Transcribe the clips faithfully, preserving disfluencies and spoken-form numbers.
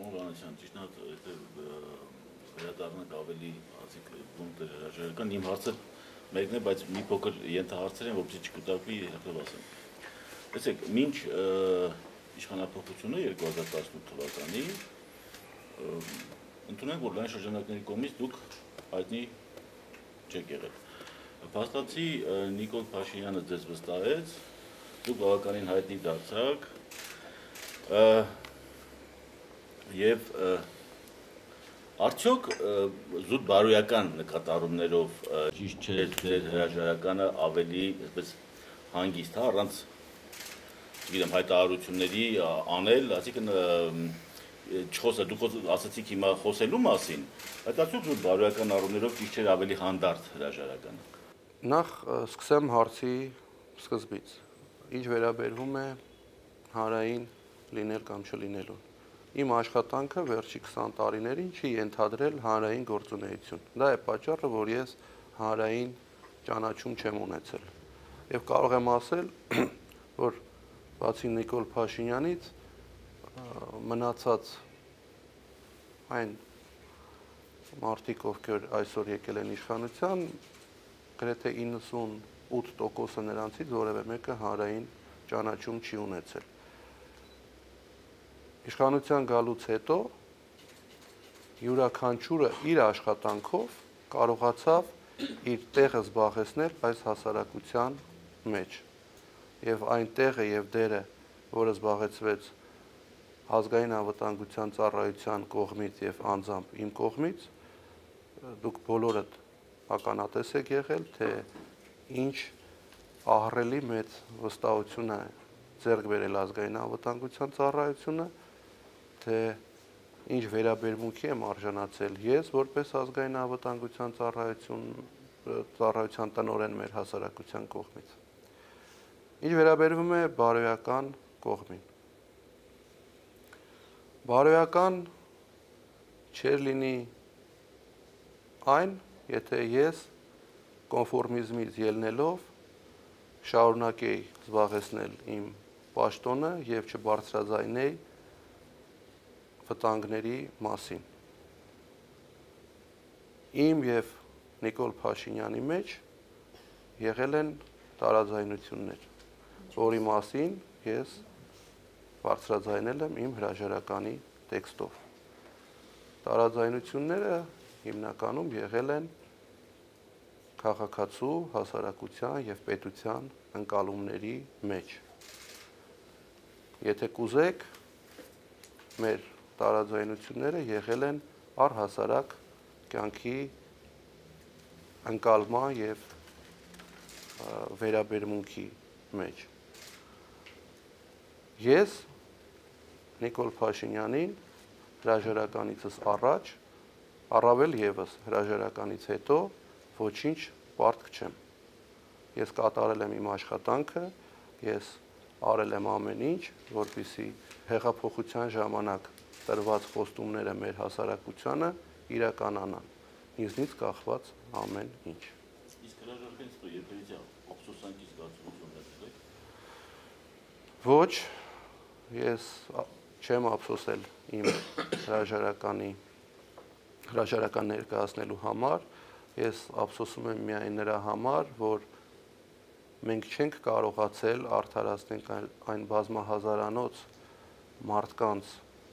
Պարոն ճիշտ է, վերադառնանք ավելի ասիկ պունկտեր հրաժարական, իմ հարցը մեկն է, բայց մի փոքր ենթահարցեր են, որպեսզի չկուտակվի, հետո ասեմ։ Տեսեք, մինչ իշխանափոխությունը երկու հազար տասնութ թվականի ընդունենք, որ լայն շրջանակների կողմից դուք հայտնի չեք եղել։ Փաստացի Նիկոլ Փաշինյանը ձեզ վստահեց, դուք բավականին հայտնի դարձաք եւ արդյոք զուտ բարոյական նկատառումներով ճիշտ չէ ձեր հրաժարականը ավելի այսպես հանգիստ, հա, առանց գիտեմ հայտարարությունների անել, այսինքն չխոսա, դուք ասացիք հիմա խոսելու մասին, բայց արդյոք զուտ բարոյական առումներով ճիշտ չէ ավելի հանդարտ հրաժարականը։ Նախ սկսեմ հարցի սկզբից։ Ինչ վերաբերվում է հանրային լինել կամ չլինելուն։ Իմ աշխատանքը վերջի քսան տարիներին չի ենթադրել հանրային գործունեություն։ Դա է պատճառը, որ ես հանրային ճանաչում չեմ ունեցել։ Եվ կարող եմ ասել, որ բացի Նիկոլ Փաշինյանից մնացած այն մարդիկ, ովքեր այսօր եկել են իշխանության, գրեթե իննսունութ տոկոսը նրանցից որևէ մեկը հանրային ճանաչում չի ունեցել։ Իշխանության գալուց հետո յուրաքանչյուրը իր աշխատանքով կարողացավ իր տեղը զբաղեցնել այս հասարակության մեջ։ Եվ այն տեղը եւ դերը, որը զբաղեցվեց ազգային անվտանգության ծառայության կողմից եւ անձամբ իմ կողմից, դուք բոլորդ ականատես եք եղել, թե ինչ ահռելի մեծ վստահություն է ձեռք բերել ազգային անվտանգության ծառայությունը, թե ինչ վերաբերմունքի եմ արժանացել ես որպես ազգային անվտանգության ծառայություն ծառայության տնօրեն մեր հասարակության կողմից։ Ինչ վերաբերվում է բարոյական կողմին։ Բարոյական չէր լինի այն, եթե ես կոնֆորմիզմից ելնելով շարունակեի զբաղեցնել իմ պաշտոնը եւ չբարձրաձայնեի վտանգների մասին։ Իմ եւ Նիկոլ Փաշինյանի մեջ եղել են տարաձայնություններ, որի մասին ես բարձրաձայնել եմ իմ հրաժարականի տեքստով։ Տարաձայնությունները հիմնականում եղել են քաղաքացու, հասարակության եւ պետության ընկալումների մեջ։ Եթե կուզեք, մեր տարաձայնությունները եղել են առհասարակ կյանքի ընկալման եւ վերաբերմունքի մեջ։ Ես Նիկոլ Փաշինյանին հրաժարականիցս առաջ, առավել եւս հրաժարականից հետո ոչինչ պարտք չեմ։ Ես կատարել եմ իմ աշխատանքը, ես արել եմ ամեն ինչ, որպեսզի հեղափոխության ժամանակ տրված խոստումները մեր հասարակությանը իրականանան, ինձնից կախված ամեն ինչ։ Իսկ հրաժարականից հետո երբևէ ափսոսանքի զգացում ունեցեք։ Ոչ, ես չեմ ափսոսել իմ հրաժարականի հրաժարական ներկայացնելու համար, ես ափսոսում եմ միայն նրա համար, որ մենք չենք կարողացել արդարացնել այն բազմահազարանոց մարդկանց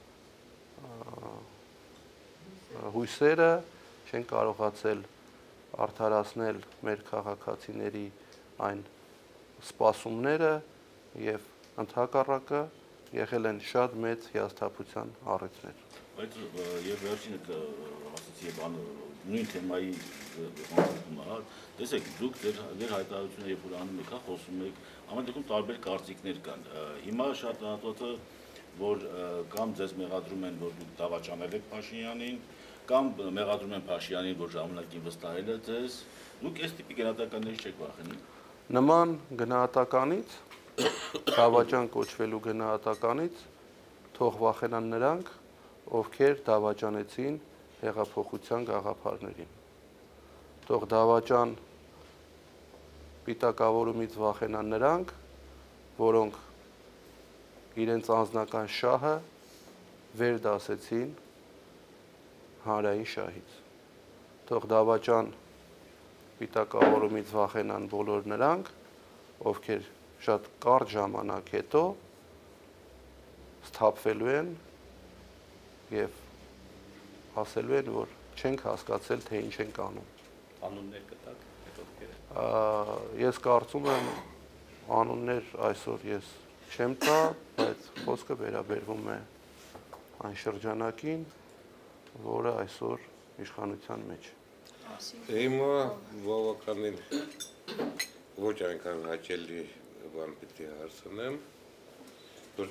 հույսերը, չենք կարողացել արդարացնել մեր քաղաքացիների այն սպասումները եւ ընդհակառակը եղել են շատ մեծ հիասթափության առիթներ։ Բայց եւ վերջինը ասացի եւ նույն թեմայի հանդիպումը, տեսեք, դուք ձեր հայտարարությունը երբ որ անում եք, հա, խոսում եք, ամեն դեպքում տարբեր կարծիքներ կան։ Հիմա շատ հատվածը, որ կամ ձեզ մեղադրում են, որ դուք դավաճանել եք Փաշինյանին, կամ մեղադրում են Փաշինյանին, որ ժամանակին վստահել է ձեզ, դուք այս տիպի գնահատականներից չեք վախենում։ Նման գնահատականից, դավաճան կոչվելու գնահատականից թող վախենան նրանք, ովքեր դավաճանեցին հեղափոխության գաղափարներին։ Թող դավաճան պիտակավորումից վախենան նրանք, որոնք իրենց անձնական շահը վեր դասեցին հանրային շահից։ Թող դավաճան պիտակավորումից վախենան բոլոր նրանք, ովքեր շատ կարճ ժամանակ հետո սթափվելու են եւ ասելու են, որ չենք հասկացել, թե ինչ ենք անում։ Անուններ կտակ, այդ ովքեր են։ Ես կարծում եմ անուններ այսօր ես չեմ տա, բայց խոսքը վերաբերվում է այն շրջանակին, որը այսօր իշխանության մեջ է։ Հիմա բավականին ոչ այնքան հաճելի բան պիտի հարցնեմ, որ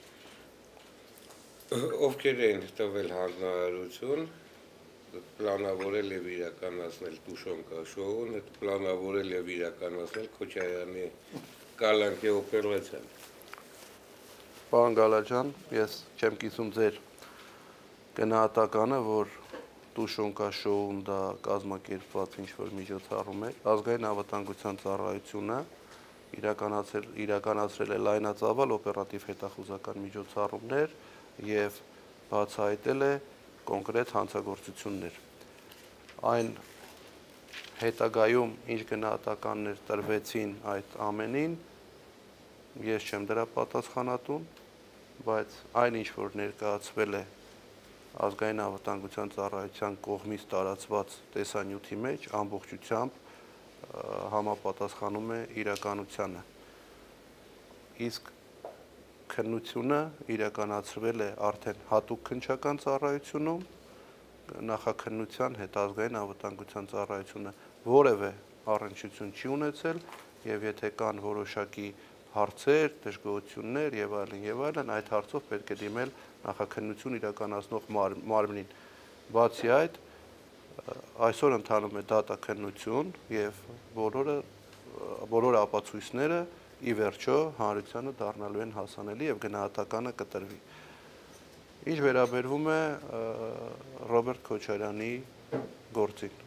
ովքեր են տվել հանձնարարություն, պլանավորել եւ իրականացնել Տուշոնկա շոուն, պլանավորել եւ իրականացնել Քոչարյանի կալանքի օպերացիան։ Պարոն Գալաջյան, ես չեմ կիսում ձեր գնահատականը, որ Տուշոնկա շոուն դա կազմակերպված ինչ-որ միջոցառում է։ Ազգային անվտանգության ծառայությունը իրականացրել իրականացրել է լայնածավալ օպերատիվ հետախուզական միջոցառումներ եւ բացահայտել է կոնկրետ հանցագործություններ։ Այն հետագայում ինչ գնահատականներ տրվեցին այդ ամենին, ես չեմ դրա պատասխանատուն, բայց այն ինչ որ ներկայացվել է ազգային անվտանգության ծառայության կողմից տարածված տեսանյութի մեջ ամբողջությամբ համապատասխանում է իրականությանը։ Իսկ քննությունը իրականացվել է արդեն հատուկ քննչական ծառայությունում, նախաքննության հետ ազգային անվտանգության ծառայությունը որևէ առնչություն չի ունեցել, եւ եթե կան որոշակի հարցեր, դժգոհություններ եւ այլն եւ այլն, այդ հարցով պետք է դիմել նախաքննություն իրականացնող մարմնին։ Բացի այդ, այսօր ընթանում է դատաքննություն եւ բոլորը բոլոր ապացույցները ի վերջո հանրությանը դառնալու են հասանելի եւ գնահատականը կտրվի։ Ինչ վերաբերվում է Ռոբերտ Քոչարյանի գործին։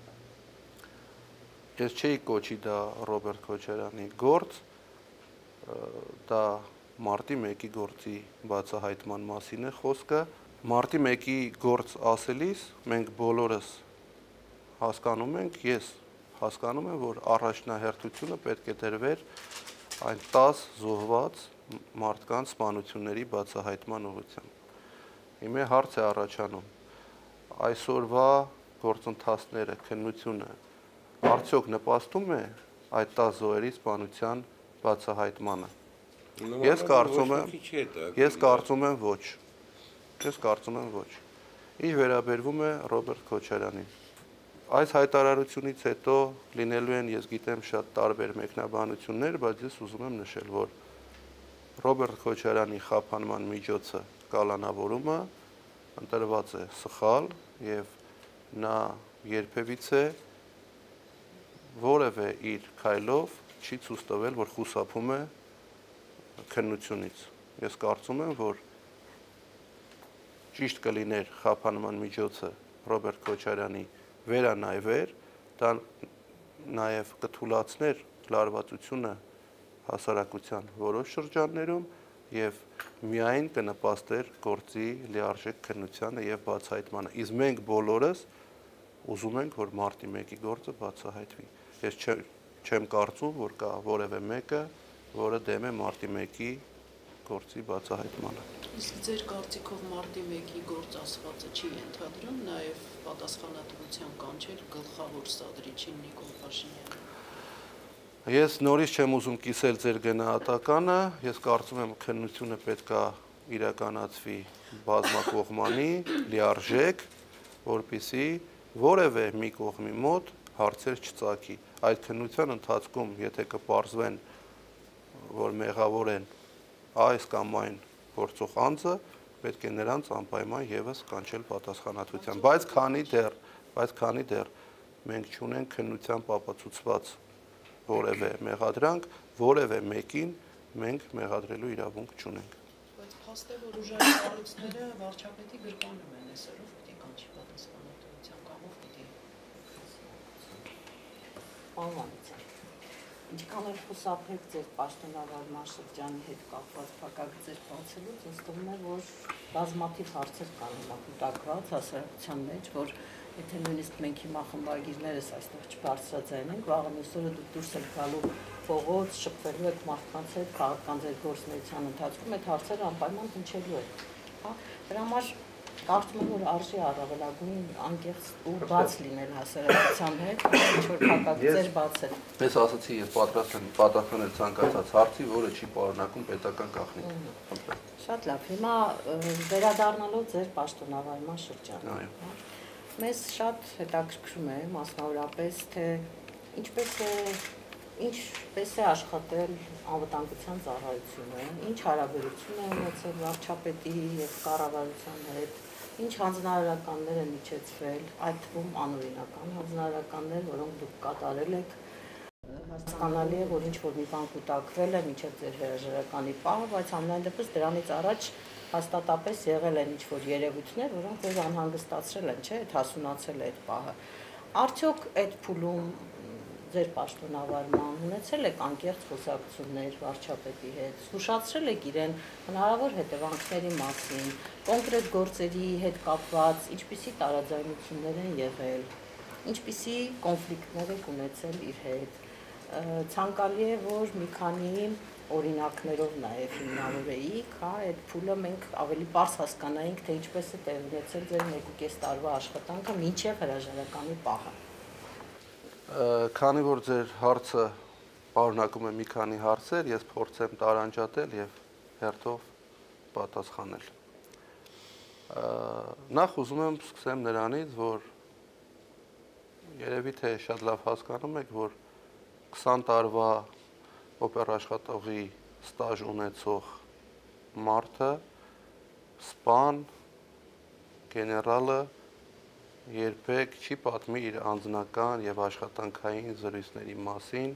Ես չէի կոչի դա Ռոբերտ Քոչարյանի գործ, դա մարտի մեկի գործի բացահայտման մասին է խոսքը։ Մարտի մեկի գործ ասելիս մենք բոլորս հասկանում ենք, ես հասկանում եմ, որ առաջնահերթությունը պետք է դրվեր այն տասը զոհված մարդկանց սպանությունների բացահայտման ուղղությամբ։ Հիմա հարց է առաջանում. այսօրվա գործընթացները, քննությունը արդյոք նպաստում է այդ տասը զոհերի սպանության բացահայտմանը։ Ես կարծում եմ, ես կարծում եմ ոչ։ Ես կարծում եմ ոչ։ Ինչ վերաբերվում է Ռոբերտ Քոչարյանին։ Այս հայտարարությունից հետո լինելու են, ես գիտեմ, շատ տարբեր մեկնաբանություններ, բայց ես ուզում եմ նշել, որ Ռոբերտ Քոչարյանի խափանման միջոցը կալանավորումը ընտրված է սխալ եւ նա երբևիցե որևէ իր քայլով չի ցույց տվել, որ խուսափում է քննությունից։ Ես կարծում եմ, որ ճիշտ կլիներ խափանման միջոցը Ռոբերտ Քոչարյանի վերանայվեր, դա նաև կթուլացներ լարվածությունը հասարակության որոշ շրջաններում եւ միայն կնպաստեր գործի լիարժեք քննությանը եւ բացահայտմանը։ Իսկ մենք բոլորս ուզում ենք, որ մարտի մեկի գործը բացահայտվի։ Ես չեմ կարծում, որ կա որևէ մեկը, որը դեմ է մարտի մեկի գործի բացահայտմանը։ Իսկ ձեր կարծիքով մարտի մեկի գործ ասվածը չի ենթադրում նաև պատասխանատվության կանչել գլխավոր սադրիչին Նիկոլ Փաշինյանին։ Ես նորից չեմ ուզում կիսել ձեր գնահատականը, ես կարծում եմ քննությունը պետք է իրականացվի բազմակողմանի, լիարժեք, որպեսզի որևէ մի կողմի մոտ հարցեր չծագի։ Այդ քննության ընթացքում, եթե կպարզվեն, որ մեղավոր են այս կամ այն գործող անձը, պետք է նրանց անպայման եւս կանչել պատասխանատվության, բայց քանի դեռ, բայց քանի դեռ մենք չունենք քննությամբ ապացուցված որևէ մեղադրանք, որևէ մեկին մենք մեղադրելու իրավունք չունենք։ Բայց փաստ է, որ ուժային կառույցները վարչապետի գրկանում են այսօրով պիտի կանչի պատասխանատվության կամ ով պիտի։ Ինչքան էլ խուսափեք ձեր պաշտոնավարման շրջանի հետ կապված փակագծեր բացելուց, ինձ թվում է, որ բազմաթիվ հարցեր կան հիմա կուտակված հասարակության մեջ, որ եթե նույնիսկ մենք հիմա խմբագիրներս այստեղ չբարձրաձայնենք, վաղը մյուս օրը դուք դուրս եք գալու փողոց, շփվելու եք մարդկանց հետ, քաղաքական ձեր գործունեության ընթացքում այդ հարցերը անպայման հնչելու են։ Հա, դրա համար կարծում եմ, որ արժի առավելագույն անկեղծ ու բաց լինել հասարակության հետ, ինչ-որ փակագծեր բացել։ Ես ասացի, ես պատրաստ եմ պատասխանել ցանկացած հարցի, որը չի պարունակում պետական գաղտնիք։ Շատ լավ, հիմա վերադառնալով ձեր պաշտոնավարման շրջանը։ Մեզ շատ հետաքրքրում է մասնավորապես, թե ինչպես է ինչպես է աշխատել անվտանգության ծառայությունը, ինչ հարաբերություն է ունեցել վարչապետի եւ կառավարության հետ, ինչ հանձնարարականներ են իջեցվել, այդ թվում անօրինական հանձնարարականներ, որոնք դուք կատարել եք, հասկանալի է, որ ինչ-որ մի բան կուտակվել է մինչև ձեր հրաժարականի պահը, բայց ամենայն դեպս դրանից առաջ հաստատապես եղել են ինչ-որ երևույթներ, որոնք ձեզ անհանգստացրել են, չէ՞, այդ հասունացել է այդ պահը։ Արդյոք այդ փուլում ձեր պաշտոնավարման ունեցել եք անկեղծ խոսակցություններ վարչապետի հետ, զգուշացրել եք իրեն հնարավոր հետևանքների մասին, կոնկրետ գործերի հետ կապված, ինչպիսի տարաձայնություններ են եղել, ինչպիսի կոնֆլիկտներ եք ունեցել իր հետ։ Ցանկալի է, որ մի քանի օրինակներով նաև հիմնավորեիք, հա, այդ փուլը մենք ավելի պարզ հասկանայինք, թե ինչպես է տեղ ունեցել ձեր մեկուկես տարվա աշխատանքը մինչև հրաժարականի պահը։ Քանի որ ձեր հարցը պարունակում է մի քանի հարցեր, ես փորձեմ տարանջատել եւ հերթով պատասխանել։ Նախ ուզում եմ սկսեմ նրանից, որ երևի թե շատ լավ հասկանում եք, որ քսան տարվա օպեր աշխատողի ստաժ ունեցող մարդը, սպան, գեներալը երբեք չի պատմի իր անձնական եւ աշխատանքային զրույցների մասին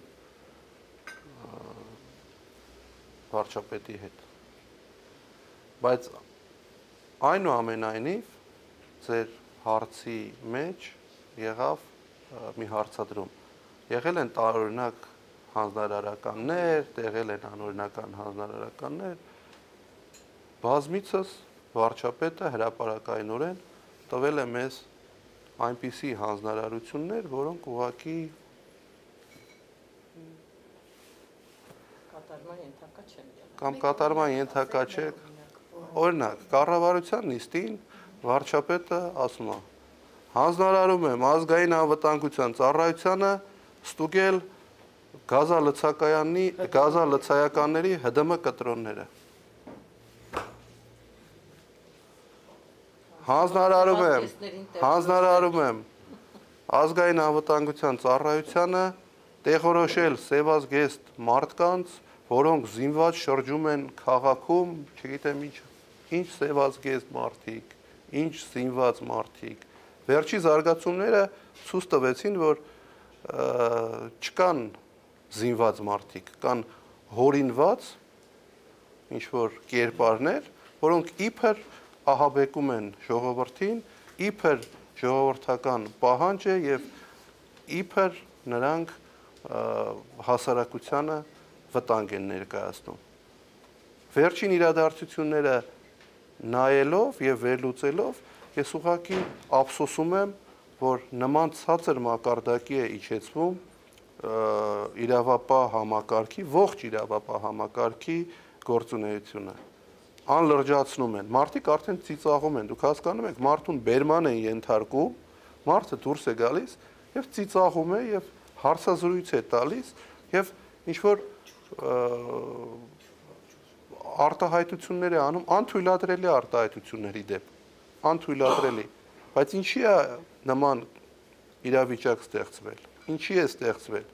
վարչապետի հետ։ Բայց այնուամենայնիվ ձեր հարցի մեջ եղավ մի հարցադրում։ Եղել են տարօրինակ հանձնարարականներ, տեղել են անօրինական հանձնարարականներ, բազմիցս վարչապետը հրապարակայնորեն տվել է մեզ այնպիսի հանձնարարություններ, որոնք ուղղակի կատարման ենթակա չեն եղել։ Կամ կատարման ենթակա չեք։ Օրինակ, կառավարության նիստին վարչապետը ասում է. հանձնարարում եմ ազգային անվտանգության ծառայությանը ստուգել գազալցակայանի գազալցայականների Հ D M կտրոնները։ Հանձնարարում եմ, հանձնարարում եմ ազգային անվտանգության ծառայությանը տեղորոշել սևազգեստ մարդկանց, որոնք զինված շրջում են քաղաքում, չգիտեմ ինչ, ինչ սևազգեստ մարդիկ, ինչ զինված մարդիկ։ Վերջի զարգացումները ցույց տվեցին, որ չկան զինված մարդիկ, կան հորինված ինչ որ կերպարներ, որոնք իբր ահաբեկում են ժողովրդին, իբր ժողովրդական պահանջ է եւ իբր նրանք հասարակությանը վտանգ են ներկայացնում։ Վերջին իրադարձությունները նայելով եւ վերլուծելով ես ուղղակի ափսոսում եմ, որ նման ցածր մակարդակի է իջեցվում իրավապահ համակարգի, ողջ իրավապահ համակարգի գործունեությունը։ Անլրջացնում են, մարդիկ արդեն ծիծաղում են, դուք հասկանում եք, մարդուն բերման են ենթարկում, մարդը դուրս է գալիս եւ ծիծաղում է եւ հարցազրույց է տալիս եւ ինչ որ արտահայտություններ է անում, անթույլատրելի արտահայտությունների դեպ, անթույլատրելի, բայց ինչի է նման իրավիճակ ստեղծվել, ինչի է ստեղծվել։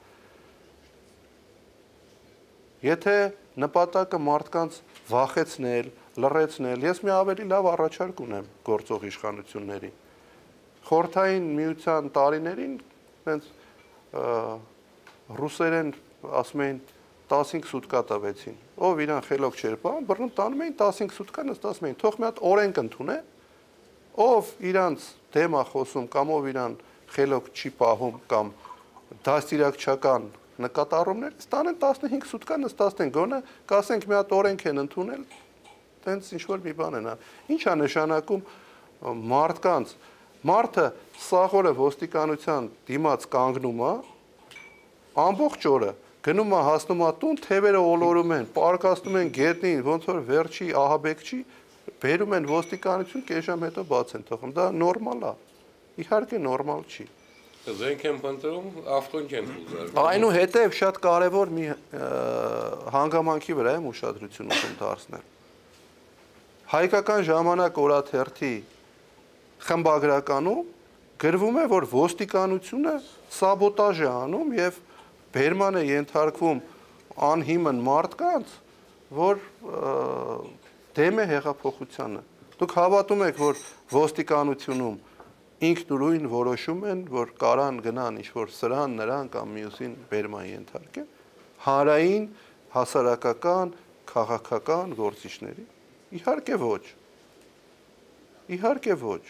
Եթե նպատակը մարդկանց վախեցնել, լռեցնել, ես մի ավելի լավ առաջարկ ունեմ գործող իշխանությունների։ Խորհրդային միության տարիներին հենց ռուսերեն ասում էին տասնհինգ սուտկա տվեցին։ Ով իրան խելոք չէր պահում, բռնում տանում էին տասնհինգ սուտկա, նստում էին, թող մի հատ օրենք ընդունե, ով իրանց դեմ է խոսում կամ ով իրան խելոք չի պահում կամ դաստիարակչական նկատառումներ, ստանեն տասնհինգ սուտկա նստացնեն, գոնե կասենք մի հատ օրենք են ընդունել, տենց ինչ-որ մի բան են, ինչ է նշանակում մարդկանց, մարդը սաղ օրը ոստիկանության դիմաց կանգնում է, ամբողջ օրը, գնում է հասնում է տուն, թևերը ոլորում են, պարկասնում են գետնին, ոնց որ վերջի ահաբեկ չի, բերում են ոստիկանություն, կես ժամ հետո բաց են թողում, դա նորմալ է, իհարկե նորմալ չի։ Զենք են փնտրում, ավտոն չեն ուզում։ Այնուհետև շատ կարևոր մի հանգամանքի վրա եմ ուշադրություն ուզում դարձնել։ Հայկական ժամանակ օրաթերթի խմբագրականում գրվում է, որ ոստիկանությունը սաբոտաժ է անում եւ բերման է ենթարկվում անհիմն մարդկանց, որ դեմ է հեղափոխությանը։ Դուք հավատում եք, որ ոստիկանությունում ինքնուրույն որոշում են, որ կարան գնան ինչ-որ սրան, նրան կամ մյուսին բերման ենթարկեն, հանրային, հասարակական, քաղաքական գործիչների։ Իհարկե ոչ։ Իհարկե ոչ։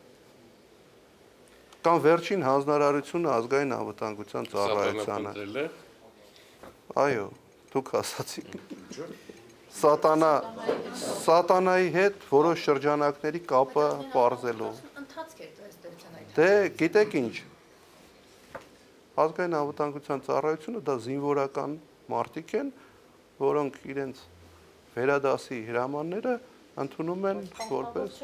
Կամ վերջին հանձնարարությունը ազգային անվտանգության ծառայությանը։ Այո, դուք ասացիք։ Սատանա, սատանայի հետ որոշ շրջանակների կապը պարզելով։ Դե, գիտեք ինչ, ազգային անվտանգության ծառայությունը դա զինվորական մարդիկ են, որոնք իրենց վերադասի հրամանները ընդունում են որպես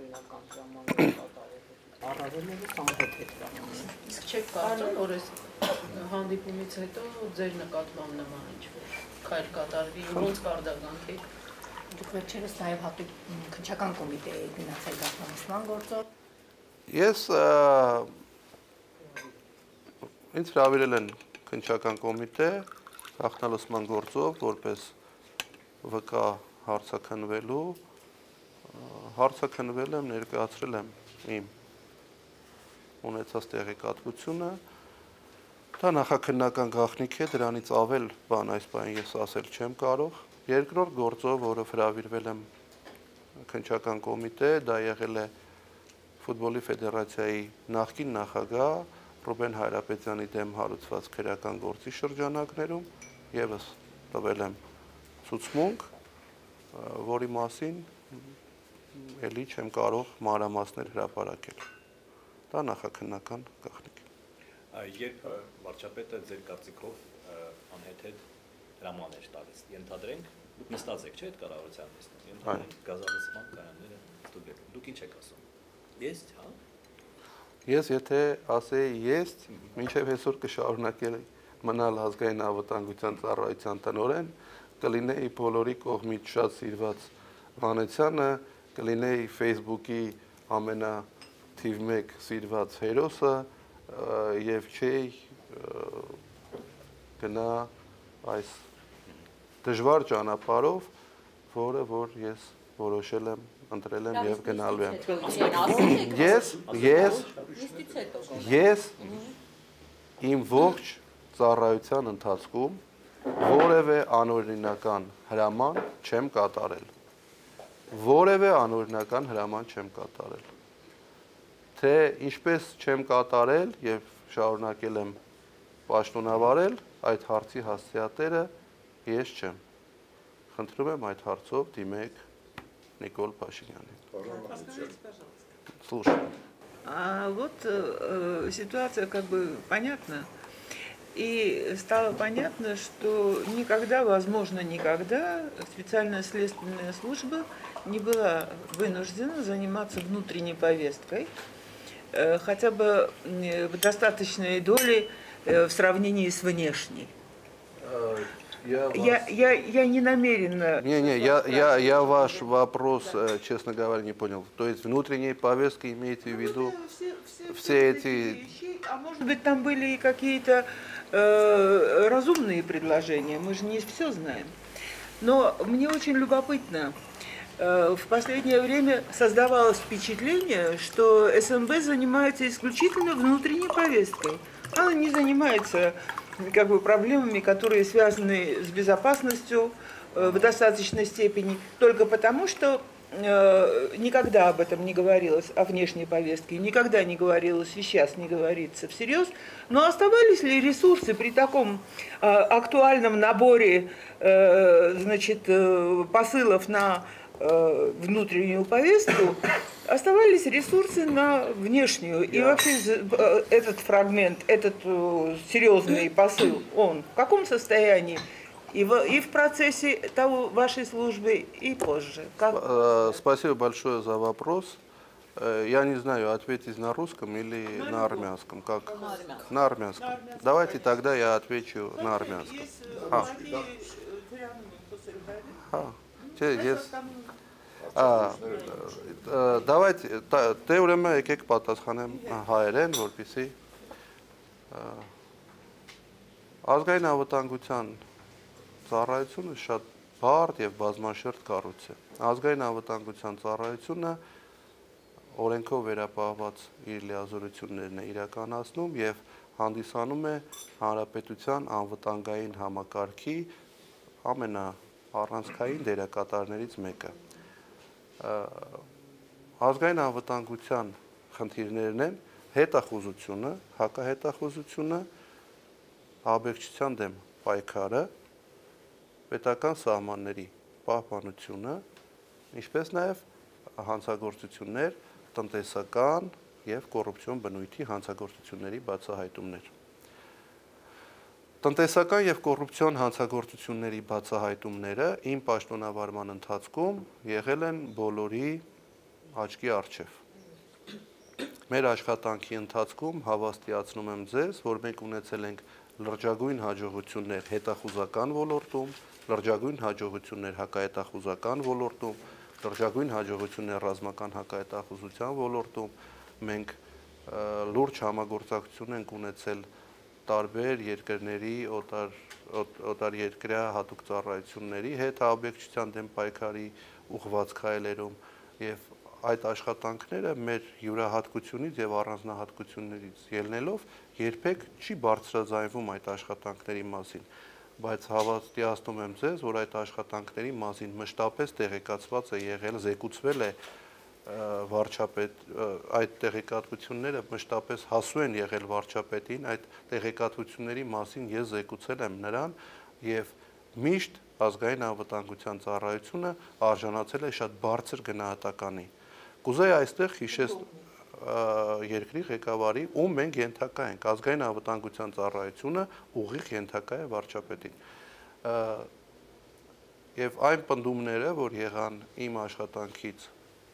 Իսկ չեք կարծում, որ այս հանդիպումից հետո ձեր նկատմամբ նման ինչ-որ քայլ կատարվի, ոնց կարդականք եք։ Դուք վերջերս նաև հատուկ քննչական կոմիտեի գնացել գաղտնամասման գործով։ Ես ինձ հրավիրել են քննչական կոմիտե գաղտնալսման գործով, որպես վկա հարցաքննվելու, հարցաքննվել եմ, ներկայացրել եմ իմ ունեցած տեղեկատվությունը, դա նախաքննական գաղտնիք է, դրանից ավել բան այս բան ես ասել չեմ կարող, երկրորդ գործով, որով հրավիրվել եմ քննչական կոմիտե, դա եղել է Ֆուտբոլի ֆեդերացիայի նախկին նախագահ Ռուբեն Հայրապետյանի դեմ հարուցված քրեական գործի շրջանակներում եւս տվել եմ ցուցմունք, որի մասին ելի չեմ կարող մանրամասներ հրապարակել։ Դա նախաքննական գաղտնիք է։ Երբ վարչապետը ձեր կարծիքով անհեթեթ հրամաներ տալիս, ենթադրենք, դուք նստած եք, չէ՞, այդ կառավարության նստած, ենթադրենք գազալսման կայանները ստուգեք, դուք ինչ եք ասում։ Ես, հա։ Ես եթե ասեի ես, մինչև այսօր կշարունակել մնալ ազգային անվտանգության ծառայության տնօրեն, կլինեի բոլորի կողմից շատ սիրված Վանեցյանը, կլինեի Facebook-ի ամենաթիվ մեկ սիրված հերոսը եւ չէի գնա այս դժվար ճանապարհով, որը որ ես որոշել եմ ընտրել եմ եւ գնալու եմ։ Ես, ես, ես իմ ողջ ծառայության ընթացքում որևէ անօրինական հրաման չեմ կատարել։ Որևէ անօրինական հրաման չեմ կատարել։ Թե ինչպես չեմ կատարել եւ շարունակել եմ պաշտոնավարել, այդ հարցի հասցեատերը ես չեմ։ Խնդրում եմ այդ հարցով դիմեք Никол Пашинянин. Слушай. А вот э, ситуация как бы понятна. И стало понятно, что никогда, возможно, никогда специальная следственная служба не была вынуждена заниматься внутренней повесткой, э, хотя бы в достаточной доле э, в сравнении с внешней. Я, вас... я, я, я не намерена... Не, не, я, я, я ваш вопрос, честно говоря, не понял. То есть внутренние повестки имеете в виду ну, все, все, все, все эти... вещи, а может быть там были и какие-то э, разумные предложения, мы же не все знаем. Но мне очень любопытно, э, в последнее время создавалось впечатление, что СНБ занимается исключительно внутренней повесткой. Она не занимается... как бы проблемами, которые связаны с безопасностью э, в достаточной степени, только потому, что э, никогда об этом не говорилось, о внешней повестке, никогда не говорилось и сейчас не говорится всерьез, но оставались ли ресурсы при таком э, актуальном наборе э, значит, э, посылов на э, внутреннюю повестку, оставались ресурсы на внешнюю. И вообще э, этот фрагмент, этот э, серьезный посыл, он в каком состоянии? И в, и в процессе того, вашей службы, и позже. Как... Спасибо большое за вопрос. Я не знаю, ответить на русском или на, на армянском. Как? На армянском. На армянском. На армянском. Давайте тогда я отвечу Знаете, на армянском. А. А. Давайте, դե ուրեմն եկեք պատասխանեմ հայերեն, որպեսզի ազգային անվտանգության ծառայությունը շատ բարդ եւ բազմաշերտ կառույց է։ Ազգային անվտանգության ծառայությունը օրենքով վերապահված իր լիազորություններն է իրականացնում եւ հանդիսանում է հանրապետության անվտանգային համակարգի ամենաառանցքային դերակատարներից մեկը։ Ազգային անվտանգության խնդիրներն են հետախուզությունը, հակահետախուզությունը, աբեկչության դեմ պայքարը, պետական սահմանների պահպանությունը, ինչպես նաև հանցագործություններ, տնտեսական եւ կոռուպցիոն բնույթի հանցագործությունների բացահայտումներ։ Տնտեսական եւ կոռուպցիոն հանցագործությունների բացահայտումները իմ պաշտոնավարման ընթացքում եղել են բոլորի աչքի առջև։ Մեր աշխատանքի ընթացքում հավաստիացնում եմ ձեզ, որ մենք ունեցել ենք լրջագույն հաջողություններ հետախուզական ոլորտում, լրջագույն հաջողություններ հակահետախուզական ոլորտում, լրջագույն հաջողություններ ռազմական հակահետախուզության ոլորտում, մենք լուրջ համագործակցություն ենք ունեցել տարբեր երկրների օտար օտար երկրյա հատուկ ծառայությունների հետ աբեկչության դեմ պայքարի ուղղված քայլերում եւ այդ աշխատանքները մեր յուրահատկությունից եւ առանձնահատկություններից ելնելով երբեք չի բարձրաձայնվում այդ աշխատանքների մասին, բայց հավաստիացնում եմ ձեզ, որ այդ աշխատանքների մասին մշտապես տեղեկացված է եղել, զեկուցվել է վարչապետ, այդ տեղեկատվությունները մշտապես հասու են եղել վարչապետին, այդ տեղեկատվությունների մասին ես զեկուցել եմ նրան եւ միշտ ազգային անվտանգության ծառայությունը արժանացել է շատ բարձր գնահատականի։ Կուզեի այստեղ հիշես երկրի ղեկավարի, ում մենք ենթակա ենք, ազգային անվտանգության ծառայությունը ուղիղ ենթակա է վարչապետին։ Եվ այն պնդումները, որ եղան իմ աշխատանքից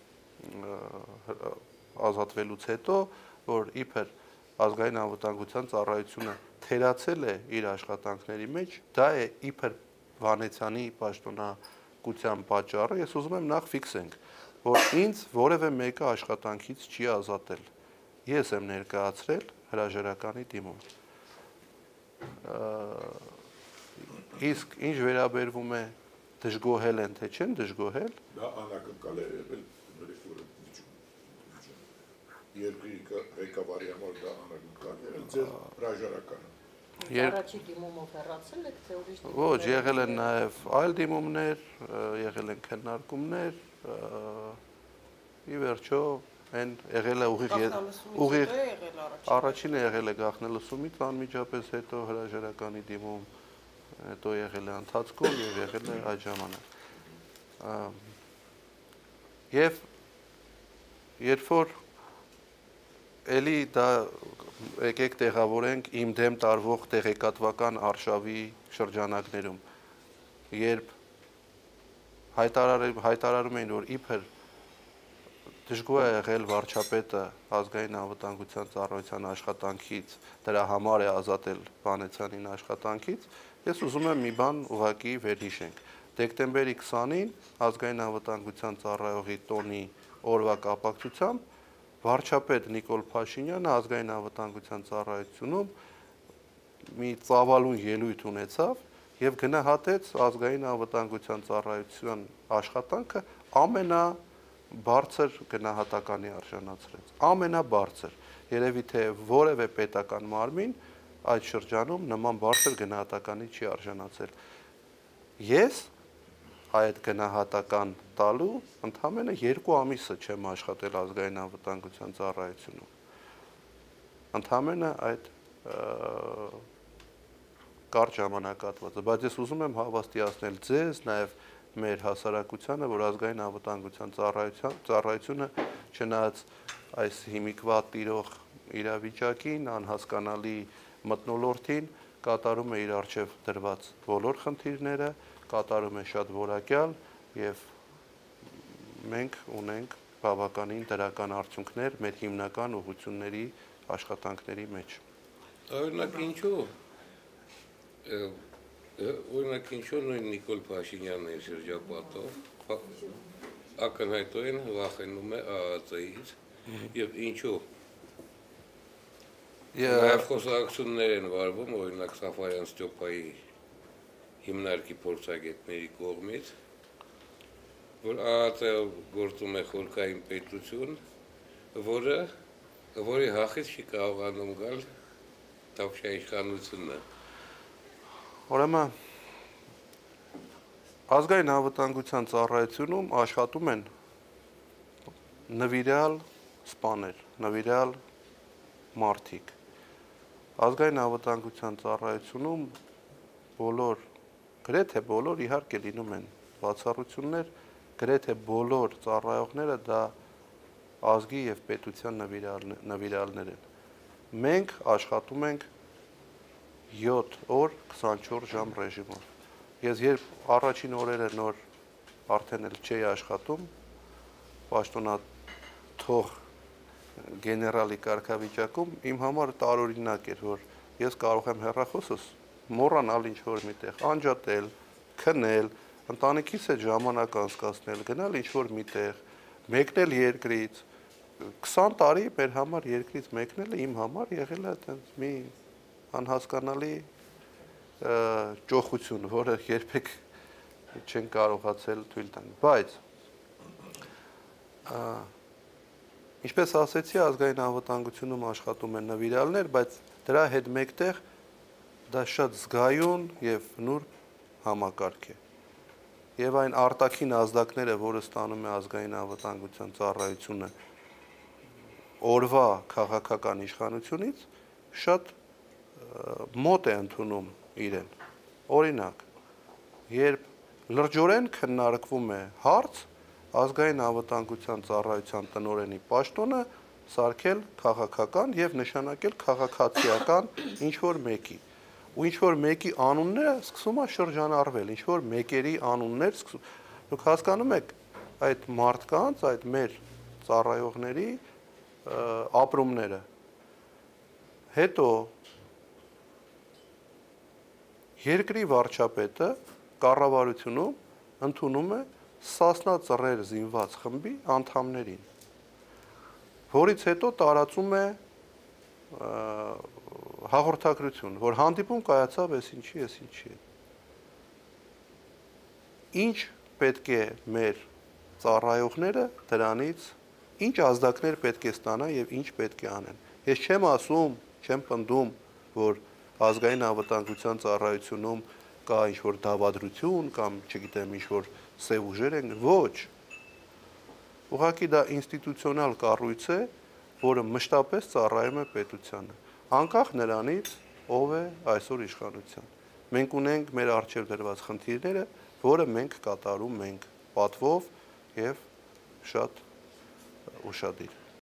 ազատվելուց հետո, որ իբր ազգային անվտանգության ծառայությունը թերացել է իր աշխատանքների մեջ, դա է իբր Վանեցյանի պաշտոնակության պատճառը, ես ուզում եմ նախ ֆիքսենք, որ ինձ որևէ մեկը աշխատանքից չի ազատել։ Ես եմ ներկայացրել հրաժարականի դիմում։ Իսկ ինչ վերաբերվում է դժգոհել են, թե չեն դժգոհել։ Դա անակնկալ է եղել երկրի ղեկավարի համար դա անակնկալ է ձեր հրաժարականը։ Առաջի դիմումով հեռացել եք, թե ուրիշ դիմումներ։ Ոչ, եղել են նաև այլ դիմումներ, եղել են քննարկումներ, ի վերջո այն եղել է ուղիղ ուղիղ առաջինը եղել է գաղտնելսումից անմիջապես հետո հրաժարականի դիմում, հետո եղել է ընթացքում եւ եղել է այդ ժամանակ։ Եվ երբ որ էլի դա եկեք տեղավորենք իմ դեմ տարվող տեղեկատվական արշավի շրջանակներում, երբ հայտարարում էին, որ իբր դժգոհ է եղել վարչապետը ազգային անվտանգության ծառայության աշխատանքից, դրա համար է ազատել Վանեցյանին աշխատանքից, ես ուզում եմ մի բան ուղղակի վերհիշենք։ Դեկտեմբերի քսանին ազգային անվտանգության ծառայողի տոնի օրվա կապակցությամբ վարչապետ Նիկոլ Փաշինյանը ազգային անվտանգության ծառայությունում մի ծավալուն ելույթ ունեցավ եւ գնահատեց ազգային անվտանգության ծառայության աշխատանքը ամենաբարձր գնահատականի արժանացրեց։ Ամենաբարձր։ Երևի թե որևէ պետական մարմին այդ շրջանում նման բարձր գնահատականի չի արժանացել։ Ես այդ գնահատական տալու, ընդամենը երկու ամիսը չեմ աշխատել ազգային անվտանգության ծառայությունում։ Ընդամենը այդ կարճ ժամանակահատվածը, բայց ես ուզում եմ հավաստիացնել ձեզ, նաև մեր հասարակությանը, որ ազգային անվտանգության ծառայությունը չնայած այս հիմիկվա տիրող իրավիճակին, անհասկանալի մթնոլորտին, կատարում է իր առջև դրված բոլոր խնդիրները, կատարում է շատ որակյալ եւ մենք ունենք բավականին դրական արդյունքներ մեր հիմնական ուղղությունների աշխատանքների մեջ։ Օրինակ ինչու օրինակ ինչու նույն Նիկոլ Փաշինյանն է շրջապատով ակնհայտորեն վախենում է ԱԱԾ-ից եւ ինչու Եվ խոսակցություններ են վարվում, օրինակ Սաֆարյան Ստյոպայի հիմնարկի փորձագետների կողմից, որ ԱԱԾ-ը գործում է խորքային պետություն, որը որի հախից չի կարողանում գալ Թավշյա իշխանությունը։ Ուրեմն ազգային անվտանգության ծառայությունում աշխատում են նվիրյալ սպաներ, նվիրյալ մարդիկ։ Ազգային անվտանգության ծառայությունում բոլոր, գրեթե բոլոր իհարկե լինում են բացառություններ, գրեթե բոլոր ծառայողները դա ազգի եւ պետության նվիրյալներ են։ Մենք աշխատում ենք յոթ օր քսանչորս ժամ ռեժիմով։ Ես երբ առաջին օրերը նոր արդեն էլ չէի աշխատում, պաշտոնաթող գեներալի կարգավիճակում իմ համար տարօրինակ էր, որ ես կարող եմ հեռախոսս մոռանալ ինչ-որ միտեղ, անջատել, քնել, ընտանիքիս հետ ժամանակ անցկացնել, գնալ ինչ-որ միտեղ, մեկնել երկրից, քսան տարի մեր համար երկրից մեկնելը իմ համար եղել է այդպես մի անհասկանալի ճոխություն, որը երբեք չեն կարողացել թույլ տալ, բայց ինչպես ասեցի, ազգային անվտանգությունում աշխատում են նվիրյալներ, բայց դրա հետ մեկտեղ դա շատ զգայուն եւ նուրբ համակարգ է։ Եվ այն արտաքին ազդակները, որը ստանում է ազգային անվտանգության ծառայությունը օրվա քաղաքական իշխանությունից, շատ մոտ է ընդունում իրեն։ Օրինակ, երբ լրջորեն քննարկվում է հարց, ազգային անվտանգության ծառայության տնօրենի պաշտոնը սարքել քաղաքական եւ նշանակել քաղաքացիական ինչ-որ մեկի։ Ու ինչ-որ մեկի անունները սկսում է շրջանառվել, ինչ-որ մեկերի անուններ սկսում։ Դուք հասկանում եք այդ մարդկանց, այդ մեր ծառայողների ապրումները։ Հետո երկրի վարչապետը կառավարությունում ընդունում է Սասնա ծռեր զինված խմբի անդամներին, որից հետո տարածում է հաղորդագրություն, որ հանդիպում կայացավ էս ինչի, էս ինչի։ Ինչ պետք է մեր ծառայողները դրանից, ինչ ազդակներ պետք է ստանան եւ ինչ պետք է անեն։ Ես չեմ ասում, չեմ պնդում, որ ազգային անվտանգության ծառայությունում կա ինչ-որ դավադրություն կամ, չգիտեմ, ինչ-որ սև ուժեր են, ոչ։ Ուղղակի դա ինստիտուցիոնալ կառույց է, որը մշտապես ծառայում է պետությանը, անկախ նրանից, ով է այսօր իշխանության։ Մենք ունենք մեր առջև դրված խնդիրները, որը մենք կատարում ենք պատվով եւ շատ ուշադիր։